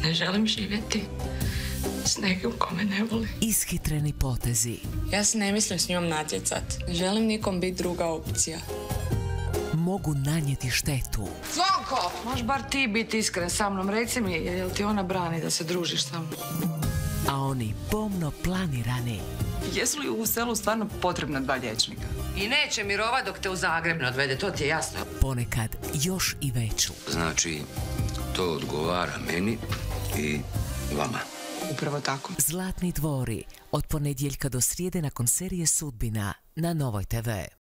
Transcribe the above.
Ne želim živjeti s nekim ko me ne voli. Ishitreni potezi. Ja se ne mislim s njom natjecat. Ne želim nikom biti druga opcija. Mogu nanijeti štetu. Zvonko! Možeš bar ti biti iskren sa mnom. Reci mi, jel ti ona brani da se družiš sa mnom? A oni pomno planirani. Jesu li u selu stvarno potrebna 2 liječnika? I neće mirovat dok te u Zagreb ne odvede, to ti je jasno. Ponekad još i veću. Znači, to odgovara meni i vama. Upravo tako. Zlatni dvori. Od ponedjeljka do srijede nakon serije Sudbina na Novoj TV.